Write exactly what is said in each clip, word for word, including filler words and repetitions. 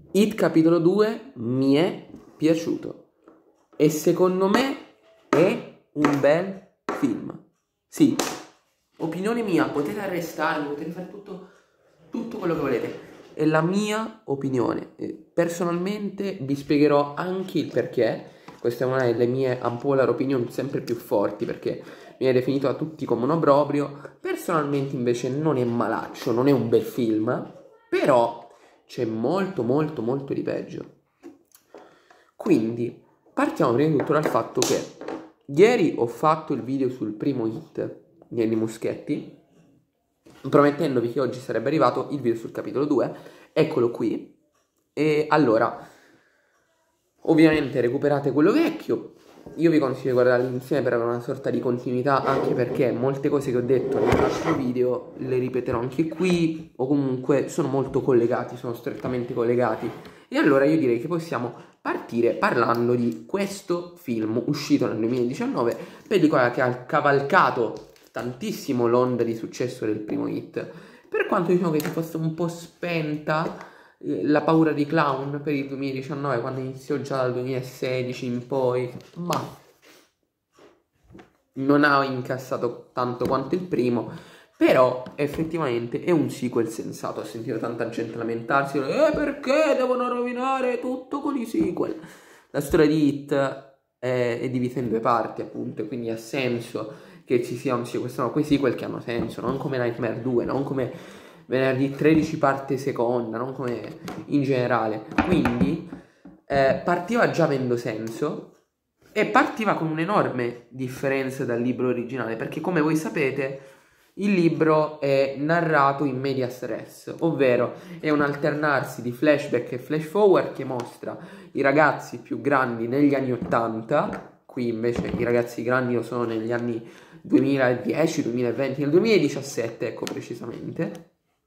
It capitolo due mi è piaciuto e secondo me è un bel film. Sì, opinione mia, potete arrestarmi, potete fare tutto, tutto quello che volete. È la mia opinione. Personalmente vi spiegherò anche il perché. Questa è una delle mie unpopular opinion sempre più forti, perché viene definito da tutti come un obbrobrio. Personalmente invece non è malaccio, non è un bel film, però c'è molto molto molto di peggio. Quindi partiamo prima di tutto dal fatto che ieri ho fatto il video sul primo It di Andy Muschietti, promettendovi che oggi sarebbe arrivato il video sul capitolo due. Eccolo qui. E allora, ovviamente recuperate quello vecchio. Io vi consiglio di guardarli insieme per avere una sorta di continuità, anche perché molte cose che ho detto nell'altro video le ripeterò anche qui, o comunque sono molto collegati, sono strettamente collegati. E allora io direi che possiamo partire parlando di questo film uscito nel duemiladiciannove, pellicola che ha cavalcato tantissimo l'onda di successo del primo It, per quanto diciamo che si fosse un po' spenta la paura di clown per il duemiladiciannove, quando iniziò già dal duemilasedici in poi, ma non ha incassato tanto quanto il primo. Però effettivamente è un sequel sensato. Ho sentito tanta gente lamentarsi, eh perché devono rovinare tutto con i sequel. La storia di It è, è divisa in due parti, appunto, quindi ha senso che ci sia un sequel. Sono quei sequel che hanno senso, non come Nightmare due, non come Venerdì tredici parte seconda, non come in generale. Quindi eh, partiva già avendo senso e partiva con un'enorme differenza dal libro originale, perché come voi sapete il libro è narrato in medias res, ovvero è un alternarsi di flashback e flash forward che mostra i ragazzi più grandi negli anni ottanta. Qui invece i ragazzi grandi lo sono negli anni duemiladieci, duemilaventi, nel duemiladiciassette, ecco precisamente.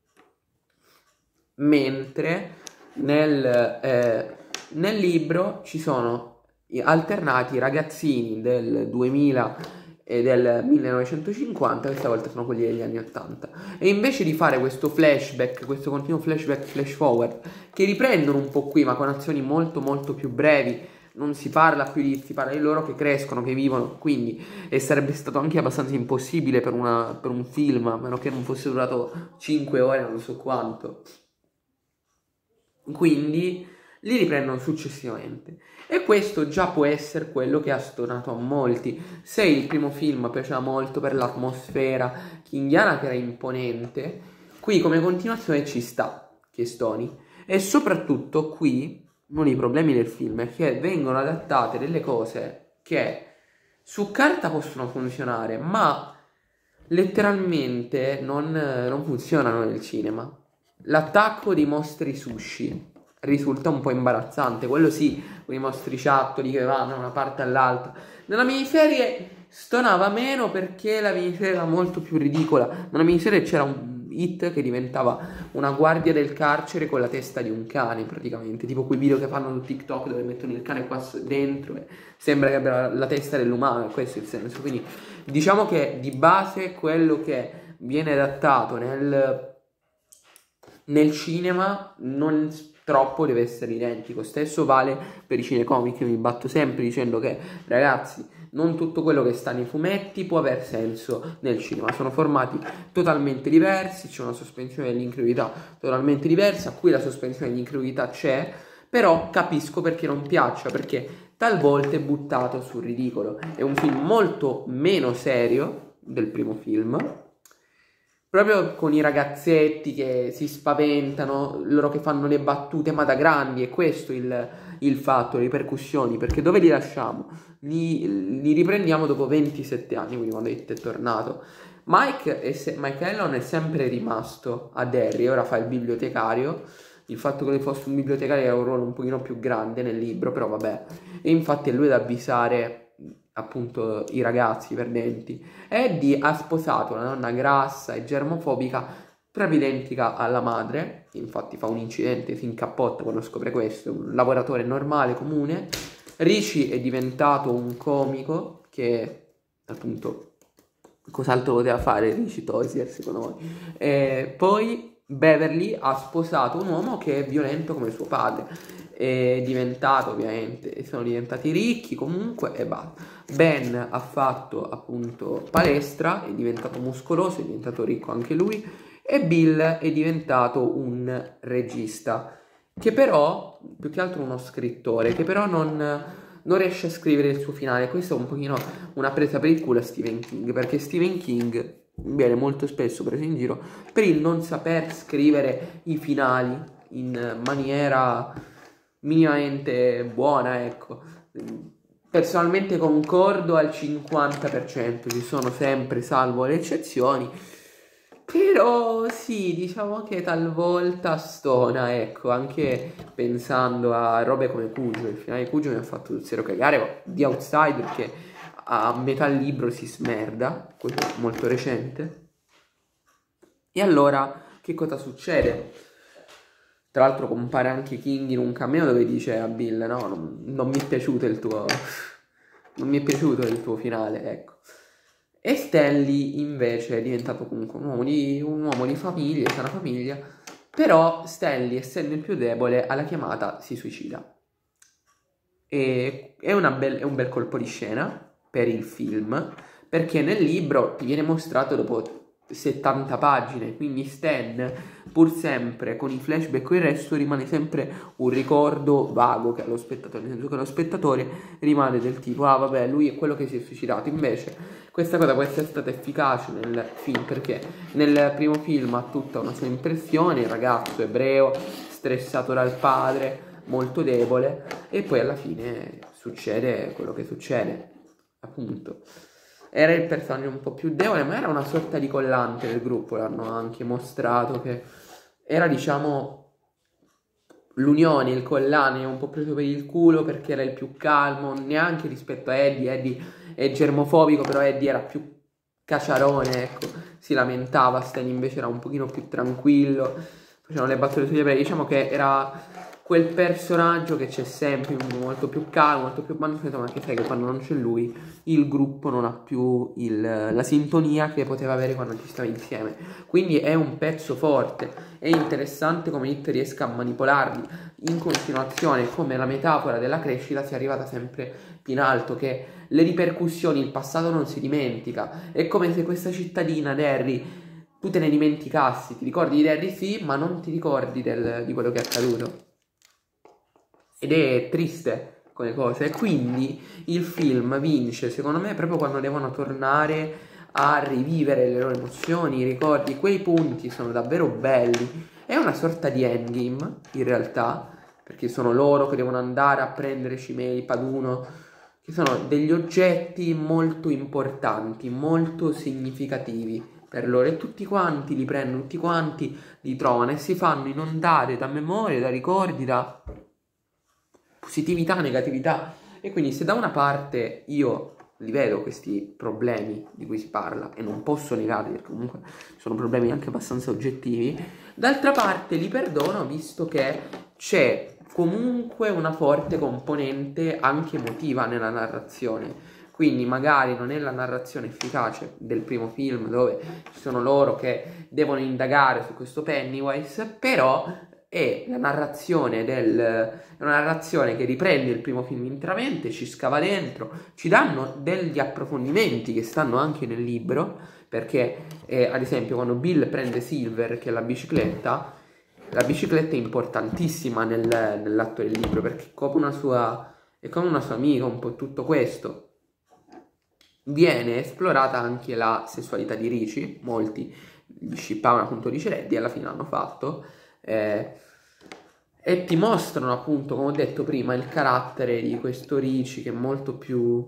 Mentre nel, eh, nel libro ci sono alternati i ragazzini del duemila e del millenovecentocinquanta, questa volta sono quelli degli anni ottanta. E invece di fare questo flashback, questo continuo flashback flash forward, che riprendono un po' qui ma con azioni molto molto più brevi, non si parla più di, si parla di loro che crescono, che vivono, quindi e sarebbe stato anche abbastanza impossibile per, una, per un film, a meno che non fosse durato cinque ore, non so quanto. Quindi li riprendono successivamente, e questo già può essere quello che ha stonato a molti. Se il primo film piaceva molto per l'atmosfera kinghiana che era imponente, qui come continuazione ci sta che stoni. E soprattutto qui uno dei problemi del film è che vengono adattate delle cose che su carta possono funzionare, ma letteralmente non, non funzionano nel cinema. L'attacco dei mostri sushi risulta un po' imbarazzante, quello sì, con i mostri ciattoli che vanno da una parte all'altra. Nella miniserie stonava meno perché la miniserie era molto più ridicola. Nella miniserie c'era un It che diventava una guardia del carcere con la testa di un cane, praticamente, tipo quei video che fanno su TikTok dove mettono il cane qua dentro e sembra che abbia la testa dell'umano, questo è il senso. Quindi diciamo che di base quello che viene adattato nel nel cinema non troppo deve essere identico. Stesso vale per i cinecomic. Io mi batto sempre dicendo che, ragazzi, non tutto quello che sta nei fumetti può aver senso nel cinema, sono formati totalmente diversi, c'è una sospensione dell'incredulità totalmente diversa. Qui la sospensione dell'incredulità c'è, però capisco perché non piaccia, perché talvolta è buttato sul ridicolo. È un film molto meno serio del primo film, proprio con i ragazzetti che si spaventano, loro che fanno le battute ma da grandi. E questo il, il fatto, le ripercussioni, perché dove li lasciamo? Li, li riprendiamo dopo ventisette anni, quindi quando It è tornato. Mike, è se, Mike Ellon è sempre rimasto a Derry, ora fa il bibliotecario. Il fatto che lui fosse un bibliotecario era un ruolo un pochino più grande nel libro, però vabbè. E infatti è lui ad avvisare appunto i ragazzi perdenti. Eddie ha sposato una donna grassa e germofobica proprio identica alla madre, infatti fa un incidente, si incappotta quando scopre questo, un lavoratore normale, comune. Richie è diventato un comico che appunto cos'altro poteva fare Richie Tozier secondo voi? E poi Beverly ha sposato un uomo che è violento come suo padre, è diventato ovviamente, sono diventati ricchi comunque e basta. Ben ha fatto appunto palestra, è diventato muscoloso, è diventato ricco anche lui, e Bill è diventato un regista, che però, più che altro uno scrittore, che però non, non riesce a scrivere il suo finale. Questo è un pochino una presa per il culo a Stephen King, perché Stephen King viene molto spesso preso in giro per il non saper scrivere i finali in maniera minimamente buona, ecco. Personalmente concordo al cinquanta per cento, ci sono sempre, salvo le eccezioni, però sì, diciamo che talvolta stona, ecco, anche pensando a robe come Cujo. Il finale di Cujo mi ha fatto sul serio cagare, di Outsider che a metà libro si smerda, quello molto recente. E allora che cosa succede? Tra l'altro compare anche King in un cameo dove dice a Bill: no, non, non mi è piaciuto il tuo non mi è piaciuto il tuo finale, ecco. E Stanley invece è diventato comunque un uomo di, un uomo di famiglia, sana famiglia, però Stanley, essendo il più debole, alla chiamata si suicida. E è, una bel, è un bel colpo di scena per il film, perché nel libro ti viene mostrato dopo settanta pagine, quindi Stan, pur sempre con i flashback e il resto, rimane sempre un ricordo vago che allo spettatore, nel senso che lo spettatore rimane del tipo: ah vabbè, lui è quello che si è suicidato. Invece questa cosa può essere stata efficace nel film, perché nel primo film ha tutta una sua impressione, il ragazzo ebreo stressato dal padre, molto debole, e poi alla fine succede quello che succede, appunto. Era il personaggio un po' più debole, ma era una sorta di collante del gruppo, l'hanno anche mostrato, che era, diciamo, l'unione, il collane un po' preso per il culo perché era il più calmo, neanche rispetto a Eddie. Eddie è germofobico, però Eddie era più caciarone, ecco, si lamentava. Stan invece era un pochino più tranquillo, facevano le battute sugli ebrei. Diciamo che era quel personaggio che c'è sempre, molto più calmo, molto più manfredo, ma che sai che quando non c'è lui il gruppo non ha più il, la sintonia che poteva avere quando ci stava insieme. Quindi è un pezzo forte, è interessante come It riesca a manipolarli in continuazione, come la metafora della crescita sia arrivata sempre più in alto, che le ripercussioni, il passato non si dimentica. È come se questa cittadina, Derry, tu te ne dimenticassi, ti ricordi di Derry sì, ma non ti ricordi del, di quello che è accaduto. Ed è triste come cosa, e quindi il film vince, secondo me, proprio quando devono tornare a rivivere le loro emozioni, i ricordi. Quei punti sono davvero belli. È una sorta di endgame, in realtà, perché sono loro che devono andare a prendere Cimeli, Paduno, che sono degli oggetti molto importanti, molto significativi per loro, e tutti quanti li prendono, tutti quanti li trovano e si fanno inondare da memorie, da ricordi, da positività, negatività. E quindi se da una parte io li vedo questi problemi di cui si parla e non posso negarli, perché comunque sono problemi anche abbastanza oggettivi, d'altra parte li perdono, visto che c'è comunque una forte componente anche emotiva nella narrazione. Quindi magari non è la narrazione efficace del primo film, dove ci sono loro che devono indagare su questo Pennywise, però è la narrazione del, è una narrazione che riprende il primo film interamente, ci scava dentro, ci danno degli approfondimenti che stanno anche nel libro, perché eh, ad esempio quando Bill prende Silver, che è la bicicletta, la bicicletta è importantissima nel, nell'atto del libro, perché è come una sua, è come una sua amica, un po' tutto questo. Viene esplorata anche la sessualità di Richie, molti gli scippavano appunto Richie Reddy, alla fine l'hanno fatto. Eh, e ti mostrano appunto, come ho detto prima, il carattere di questo Richie, che è molto più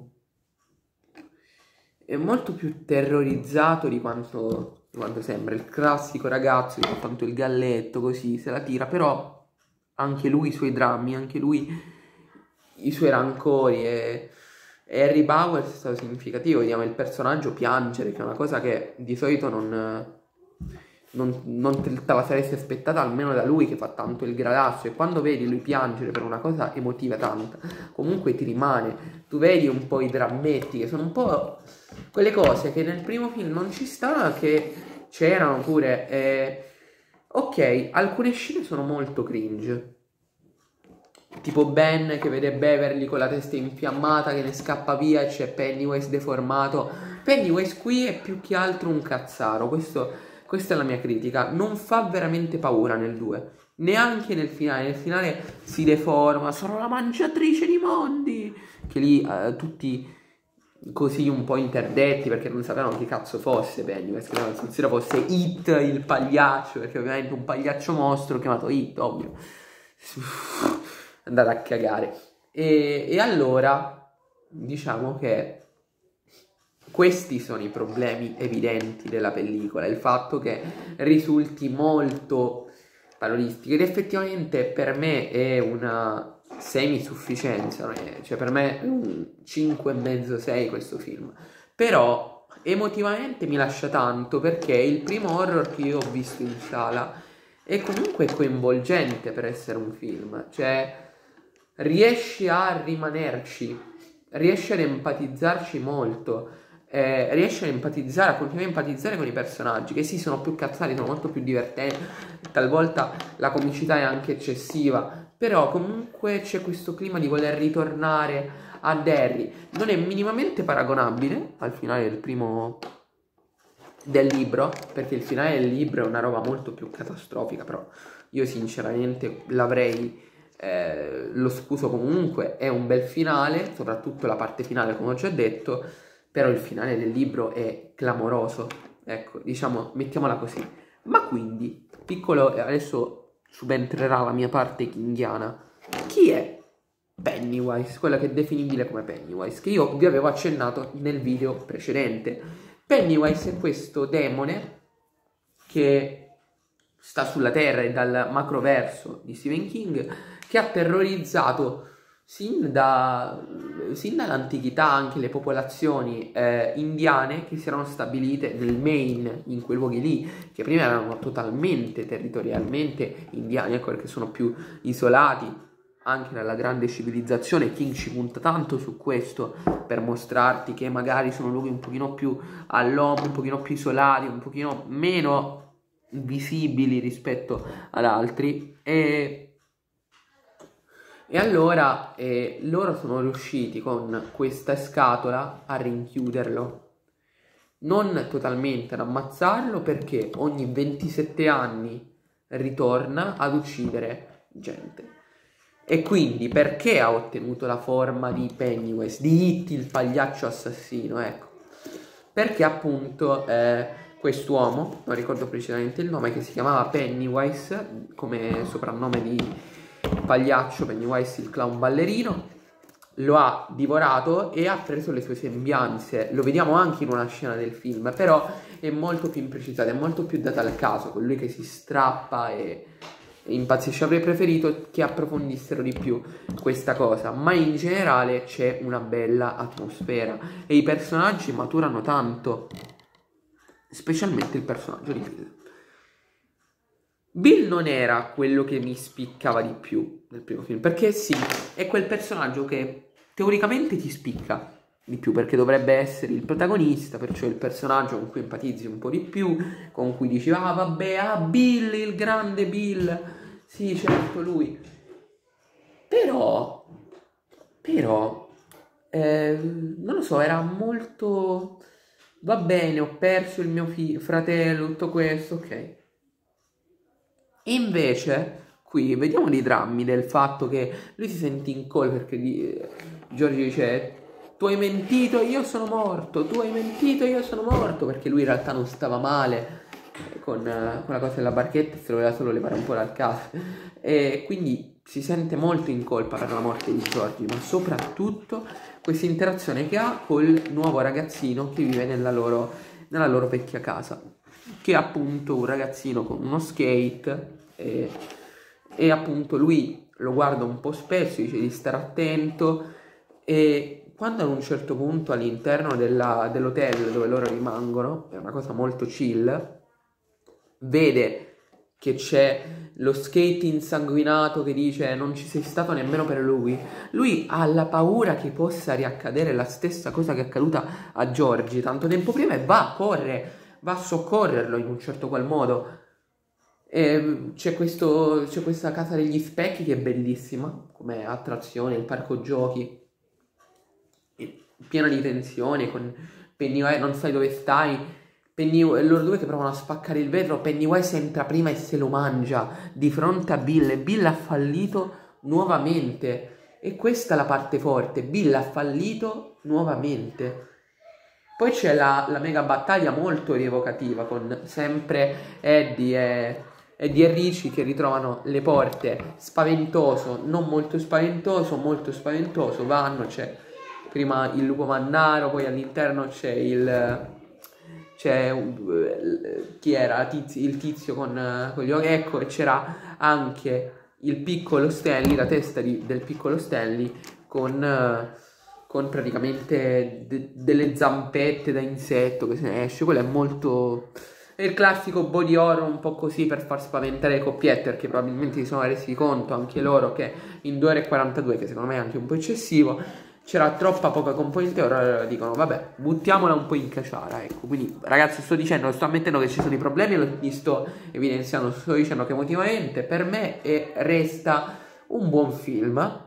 è molto più terrorizzato di quanto, di quanto sembra. Il classico ragazzo che fa tanto il galletto, così se la tira, però anche lui i suoi drammi, anche lui i suoi rancori. E, e Harry Bowers è stato significativo, vediamo il personaggio piangere, che è una cosa che di solito non Non, non te la saresti aspettata, almeno da lui che fa tanto il gradaccio, e quando vedi lui piangere per una cosa emotiva tanta, comunque ti rimane. Tu vedi un po' i drammetti, che sono un po' quelle cose che nel primo film non ci stavano, che c'erano pure. E Ok, alcune scene sono molto cringe. Tipo Ben che vede Beverly con la testa infiammata che ne scappa via e c'è Pennywise deformato. Pennywise qui è più che altro un cazzaro, questo, questa è la mia critica. Non fa veramente paura nel due, neanche nel finale. Nel finale si deforma, sono la mangiatrice di mondi. Che lì eh, tutti così un po' interdetti perché non sapevano chi cazzo fosse Pennywise, che non si fosse It il pagliaccio, perché ovviamente un pagliaccio mostro chiamato It, ovvio. Andate a cagare. E, e allora diciamo che questi sono i problemi evidenti della pellicola, il fatto che risulti molto parodistico ed effettivamente per me è una semi-sufficienza, cioè per me è un cinque e mezzo sei questo film, però emotivamente mi lascia tanto perché è il primo horror che io ho visto in sala e comunque coinvolgente per essere un film, cioè riesci a rimanerci, riesci ad empatizzarci molto, eh, riesci a empatizzare, a continuare a empatizzare con i personaggi che sì, sono più cazzati, sono molto più divertenti, talvolta la comicità è anche eccessiva, però comunque c'è questo clima di voler ritornare a Derry. Non è minimamente paragonabile al finale del primo del libro, perché il finale del libro è una roba molto più catastrofica, però io sinceramente l'avrei eh, lo scuso comunque, è un bel finale, soprattutto la parte finale come ho già detto, però il finale del libro è clamoroso, ecco, diciamo, mettiamola così. Ma quindi, piccolo, adesso subentrerà la mia parte kinghiana, chi è Pennywise, quella che è definibile come Pennywise, che io vi avevo accennato nel video precedente. Pennywise è questo demone che sta sulla terra e dal macroverso di Stephen King, che ha terrorizzato sin, da, sin dall'antichità anche le popolazioni eh, indiane che si erano stabilite nel Maine, in quei luoghi lì, che prima erano totalmente territorialmente indiani, ecco perché sono più isolati anche dalla grande civilizzazione. King ci punta tanto su questo per mostrarti che magari sono luoghi un pochino più all'ombra, un pochino più isolati, un pochino meno visibili rispetto ad altri e, e allora eh, loro sono riusciti con questa scatola a rinchiuderlo, non totalmente ad ammazzarlo, perché ogni ventisette anni ritorna ad uccidere gente. E quindi perché ha ottenuto la forma di Pennywise, di It il pagliaccio assassino, ecco, perché appunto eh, quest'uomo, non ricordo precisamente il nome, che si chiamava Pennywise come soprannome di pagliaccio, Pennywise il clown ballerino, lo ha divorato e ha preso le sue sembianze. Lo vediamo anche in una scena del film, però è molto più imprecisata, è molto più data al caso, con lui che si strappa e impazzisce. Avrei preferito che approfondissero di più questa cosa, ma in generale c'è una bella atmosfera e i personaggi maturano tanto, specialmente il personaggio di Bill. Bill non era quello che mi spiccava di più nel primo film, perché sì, è quel personaggio che teoricamente ti spicca di più, perché dovrebbe essere il protagonista, perciò il personaggio con cui empatizzi un po' di più, con cui dici ah vabbè, ah Bill, il grande Bill, sì certo lui, però però eh, non lo so, era molto va bene, ho perso il mio fratello, tutto questo, ok. Invece qui vediamo dei drammi del fatto che lui si sente in colpa perché eh, Giorgio dice tu hai mentito, io sono morto, tu hai mentito, io sono morto, perché lui in realtà non stava male eh, con, eh, con la cosa della barchetta, se lo voleva solo levare un po' dal caso, e quindi si sente molto in colpa per la morte di Giorgio, ma soprattutto questa interazione che ha col nuovo ragazzino che vive nella loro, nella loro vecchia casa, che è appunto un ragazzino con uno skate e, e appunto lui lo guarda un po' spesso, dice di stare attento, e quando ad un certo punto all'interno dell'hotel dove loro rimangono, è una cosa molto chill, vede che c'è lo skate insanguinato che dice non ci sei stato nemmeno per lui, lui ha la paura che possa riaccadere la stessa cosa che è accaduta a Giorgi tanto tempo prima e va a correre, va a soccorrerlo in un certo qual modo. E c'è questo, c'è questa casa degli specchi che è bellissima come attrazione, il parco giochi, piena di tensione, con Pennywise, non sai dove stai, Pennywise, loro due che provano a spaccare il vetro, Pennywise entra prima e se lo mangia di fronte a Bill, e Bill ha fallito nuovamente, e questa è la parte forte, Bill ha fallito nuovamente. Poi c'è la, la mega battaglia molto rievocativa con sempre Eddie e, Eddie e Richie che ritrovano le porte, spaventoso, non molto spaventoso, molto spaventoso, vanno, c'è prima il lupo mannaro, poi all'interno c'è il... c'è uh, chi era? Tizio, il tizio con, uh, con gli occhi, ecco, e c'era anche il piccolo Stanley, la testa di, del piccolo Stanley con... Uh, con praticamente de delle zampette da insetto che se ne esce. Quello è molto... è il classico body horror un po' così per far spaventare le coppiette, perché probabilmente si sono resi conto anche loro che in due ore e quarantadue, che secondo me è anche un po' eccessivo, c'era troppa poca componente horror, allora dicono vabbè, buttiamola un po' in caciara, ecco. Quindi ragazzi, sto dicendo, sto ammettendo che ci sono dei problemi, li sto evidenziando, sto dicendo che emotivamente per me è, resta un buon film,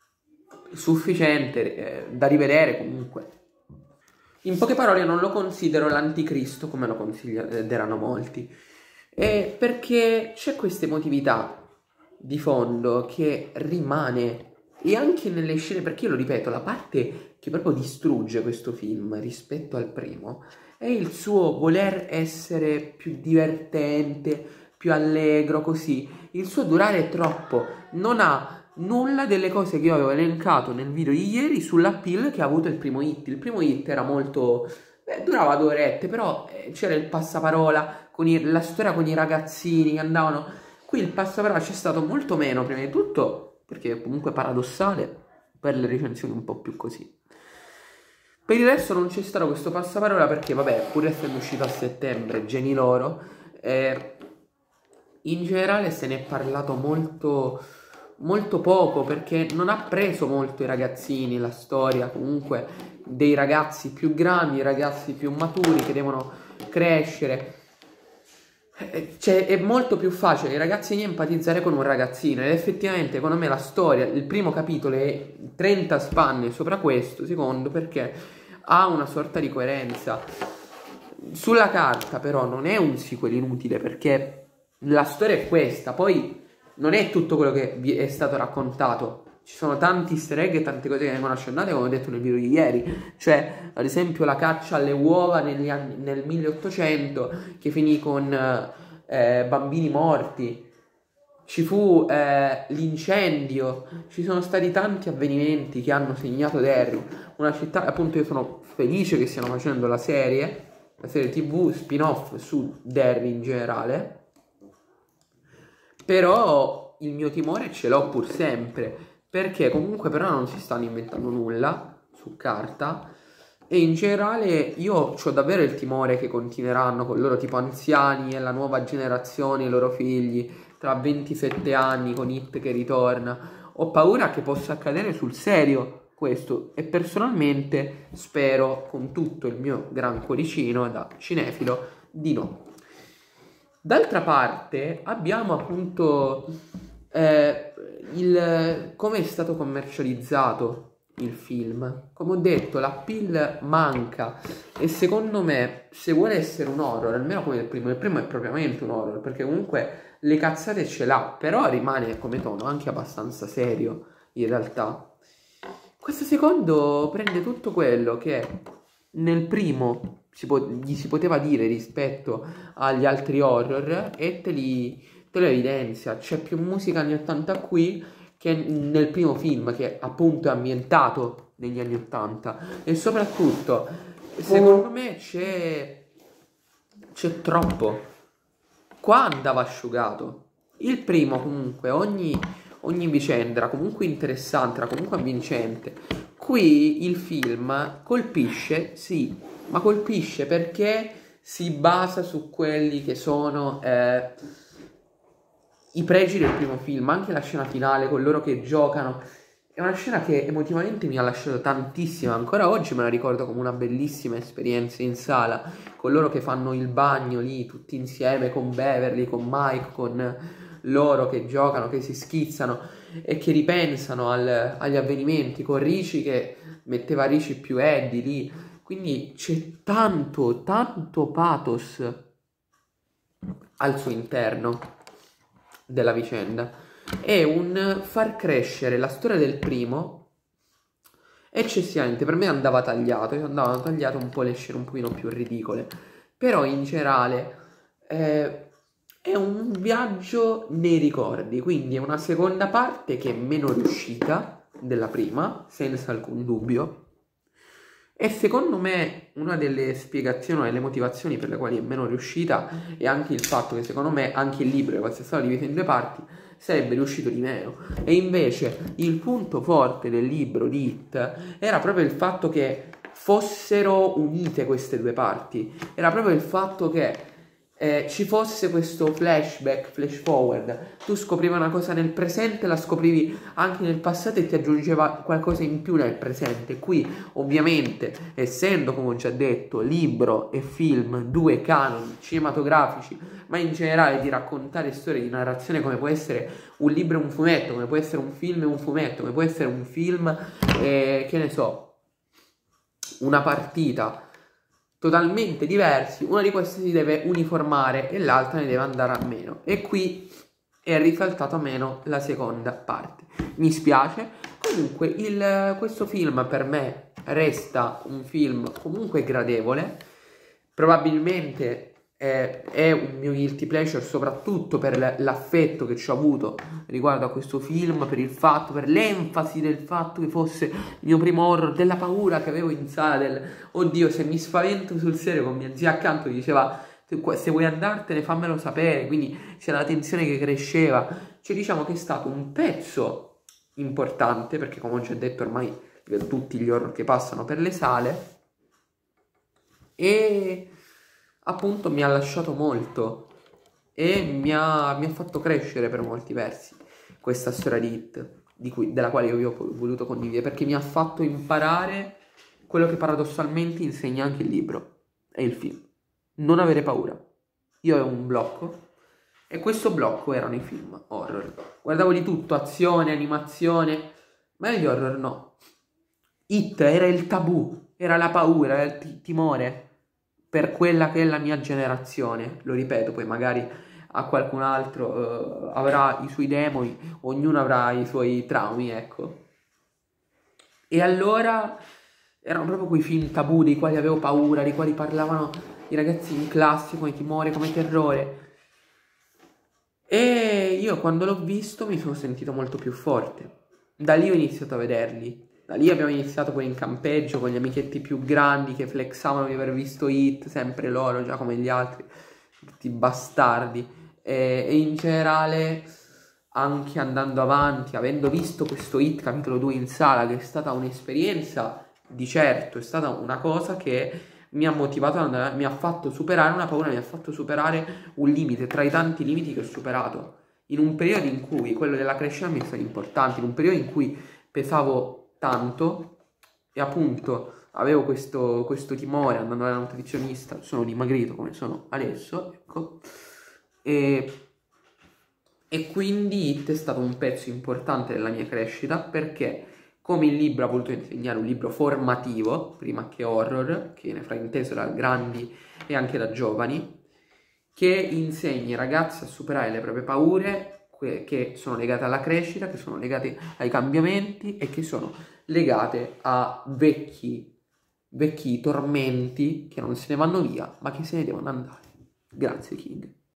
sufficiente eh, da rivedere comunque. In poche parole non lo considero l'anticristo come lo consideranno molti, e perché c'è questa emotività di fondo che rimane, e anche nelle scene, perché io lo ripeto, la parte che proprio distrugge questo film rispetto al primo è il suo voler essere più divertente, più allegro, così, il suo durare troppo, non ha nulla delle cose che io avevo elencato nel video di ieri sull'appeal che ha avuto il primo hit. Il primo hit era molto... Beh, durava due orette, però eh, c'era il passaparola, con i, la storia con i ragazzini che andavano... Qui il passaparola c'è stato molto meno, prima di tutto, perché è comunque paradossale, per le recensioni un po' più così. Per il resto non c'è stato questo passaparola perché, vabbè, pur essendo uscito a settembre, geni loro, eh, in generale se ne è parlato molto... molto poco, perché non ha preso molto i ragazzini la storia comunque dei ragazzi più grandi, ragazzi più maturi che devono crescere. Cioè, è molto più facile ai ragazzini empatizzare con un ragazzino, ed effettivamente secondo me la storia, il primo capitolo è trenta spanne sopra questo secondo, perché ha una sorta di coerenza. Sulla carta però non è un sequel inutile, perché la storia è questa, poi non è tutto quello che vi è stato raccontato, ci sono tanti easter egg e tante cose che vengono accennate, come ho detto nel video di ieri. Cioè, ad esempio, la caccia alle uova negli anni, nel milleottocento, che finì con eh, bambini morti, ci fu eh, l'incendio, ci sono stati tanti avvenimenti che hanno segnato Derry, una città. Appunto, io sono felice che stiano facendo la serie, la serie tv spin-off su Derry in generale. Però il mio timore ce l'ho pur sempre, perché comunque però non si stanno inventando nulla su carta, e in generale io ho davvero il timore che continueranno con loro tipo anziani e la nuova generazione, i loro figli, tra ventisette anni con It che ritorna. Ho paura che possa accadere sul serio questo, e personalmente spero con tutto il mio gran cuoricino da cinefilo di no. D'altra parte abbiamo appunto eh, il, come è stato commercializzato il film. Come ho detto, l'appeal manca, e secondo me, se vuole essere un horror, almeno come il primo, il primo è propriamente un horror, perché comunque le cazzate ce l'ha, però rimane come tono anche abbastanza serio in realtà. Questo secondo prende tutto quello che nel primo si gli si poteva dire rispetto agli altri horror, e te, li, te lo evidenzia. C'è più musica anni ottanta qui che nel primo film, che appunto è ambientato negli anni ottanta, e soprattutto secondo me c'è c'è troppo. Qua andava asciugato. Il primo comunque ogni, ogni vicenda era comunque interessante, era comunque avvincente. Qui il film colpisce, sì, ma colpisce perché si basa su quelli che sono eh, i pregi del primo film. Anche la scena finale con loro che giocano è una scena che emotivamente mi ha lasciato tantissimo, ancora oggi me la ricordo come una bellissima esperienza in sala, con loro che fanno il bagno lì tutti insieme, con Beverly, con Mike, con loro che giocano, che si schizzano e che ripensano al, agli avvenimenti, con Richie che metteva Richie più Eddie lì, quindi c'è tanto, tanto pathos al suo interno della vicenda. È un far crescere la storia del primo eccessivamente. Per me andava tagliato, andavano tagliate un po' le scene un pochino più ridicole, però in generale eh, è un viaggio nei ricordi, quindi è una seconda parte che è meno riuscita della prima, senza alcun dubbio. E secondo me una delle spiegazioni, una delle motivazioni per le quali è meno riuscita è anche il fatto che secondo me anche il libro, che fosse stato diviso in due parti, sarebbe riuscito di meno. E invece il punto forte del libro di It era proprio il fatto che fossero unite queste due parti. Era proprio il fatto che eh, ci fosse questo flashback, flash forward. Tu scoprivi una cosa nel presente, la scoprivi anche nel passato e ti aggiungeva qualcosa in più nel presente. Qui ovviamente, essendo come ho già detto libro e film due canoni cinematografici, ma in generale di raccontare storie di narrazione, come può essere un libro e un fumetto, come può essere un film e un fumetto, come può essere un film e che ne so, una partita, totalmente diversi, una di queste si deve uniformare e l'altra ne deve andare a meno, e qui è risaltato a meno la seconda parte. Mi spiace, comunque il, questo film per me resta un film comunque gradevole, probabilmente è, è un mio guilty pleasure soprattutto per l'affetto che ci ho avuto riguardo a questo film, per il fatto, per l'enfasi del fatto che fosse il mio primo horror, della paura che avevo in sala, del oddio se mi spavento sul serio, con mia zia accanto che diceva se vuoi andartene fammelo sapere, quindi c'era la tensione che cresceva, cioè diciamo che è stato un pezzo importante, perché come ho già detto ormai vedo tutti gli horror che passano per le sale e appunto mi ha lasciato molto e mi ha, mi ha fatto crescere per molti versi questa storia di It, di cui, della quale io vi ho voluto condividere, perché mi ha fatto imparare quello che paradossalmente insegna anche il libro e il film: non avere paura. Io avevo un blocco e questo blocco erano i film horror, guardavo di tutto, azione, animazione, ma gli horror no. It era il tabù, era la paura, era il timore per quella che è la mia generazione. Lo ripeto, poi magari a qualcun altro uh, avrà i suoi demoni, ognuno avrà i suoi traumi, ecco. E allora erano proprio quei film tabù dei quali avevo paura, dei quali parlavano i ragazzi in classe come timore, come terrore. E io quando l'ho visto mi sono sentito molto più forte. Da lì ho iniziato a vederli. Da lì abbiamo iniziato poi in campeggio con gli amichetti più grandi che flexavano di aver visto It, sempre loro, già come gli altri, tutti bastardi. E, e in generale, anche andando avanti, avendo visto questo It capitolo due in sala, che è stata un'esperienza di certo, è stata una cosa che mi ha motivato, ad andare, mi ha fatto superare una paura, mi ha fatto superare un limite tra i tanti limiti che ho superato. In un periodo in cui quello della crescita mi è stato importante, in un periodo in cui pesavo tanto e appunto avevo questo, questo timore andando dalla nutrizionista, sono dimagrito come sono adesso, ecco, e, e quindi It è stato un pezzo importante della mia crescita, perché come il libro ha voluto insegnare, un libro formativo prima che horror, che viene frainteso da grandi e anche da giovani, che insegna ai ragazzi a superare le proprie paure che sono legate alla crescita, che sono legate ai cambiamenti e che sono legate a vecchi, vecchi tormenti che non se ne vanno via, ma che se ne devono andare. Grazie King.